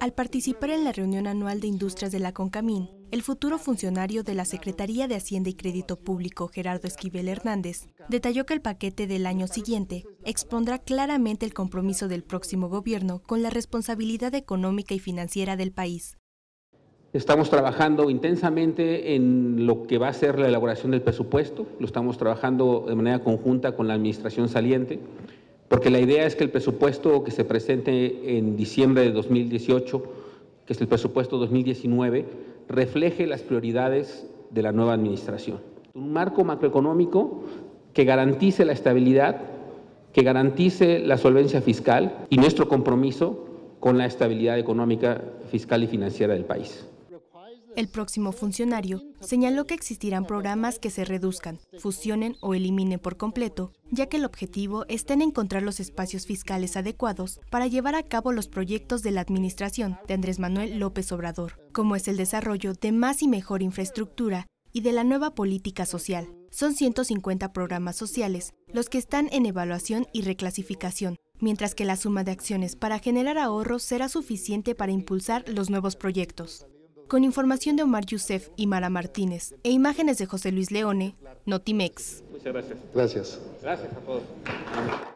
Al participar en la reunión anual de industrias de la CONCAMIN, el futuro funcionario de la Secretaría de Hacienda y Crédito Público, Gerardo Esquivel Hernández, detalló que el paquete del año siguiente expondrá claramente el compromiso del próximo gobierno con la responsabilidad económica y financiera del país. Estamos trabajando intensamente en lo que va a ser la elaboración del presupuesto, lo estamos trabajando de manera conjunta con la administración saliente, porque la idea es que el presupuesto que se presente en diciembre de 2018, que es el presupuesto 2019, refleje las prioridades de la nueva administración. Un marco macroeconómico que garantice la estabilidad, que garantice la solvencia fiscal y nuestro compromiso con la estabilidad económica, fiscal y financiera del país. El próximo funcionario señaló que existirán programas que se reduzcan, fusionen o eliminen por completo, ya que el objetivo está en encontrar los espacios fiscales adecuados para llevar a cabo los proyectos de la administración de Andrés Manuel López Obrador, como es el desarrollo de más y mejor infraestructura y de la nueva política social. Son 150 programas sociales los que están en evaluación y reclasificación, mientras que la suma de acciones para generar ahorros será suficiente para impulsar los nuevos proyectos. Con información de Omar Youssef y Mara Martínez e imágenes de José Luis Leone, Notimex. Muchas gracias. Gracias. Gracias a todos.